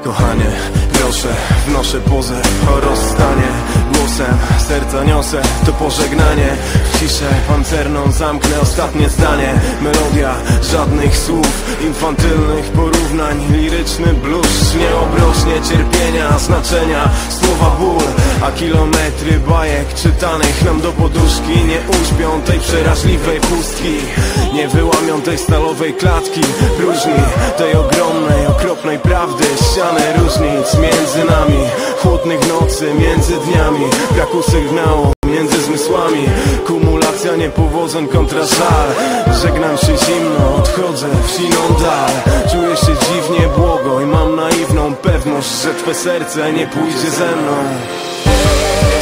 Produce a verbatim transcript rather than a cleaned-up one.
Kochanie, proszę, wnoszę pozew o rozstanie. Głosem serca niosę to pożegnanie. W ciszę pancerną zamknę ostatnie zdanie. Melodia, żadnych słów, infantylnych porównań. Liryczny blues nie obrośnie cierpienia, znaczenia słowa ból. A kilometry bajek czytanych nam do poduszki nie uśpią tej przeraźliwej pustki. Nie wyłamią tej stalowej klatki próżni, tej ogromnej, okropnej prawdy. Ściany różnic między nami, chłodnych nocy między dniami, braku sygnału między zmysłami. Kumulacja niepowodzeń kontra żal. Żegnam się zimno, odchodzę w siną dal. Czuję się dziwnie błogo i mam naiwną pewność, że twe serce nie pójdzie ze mną.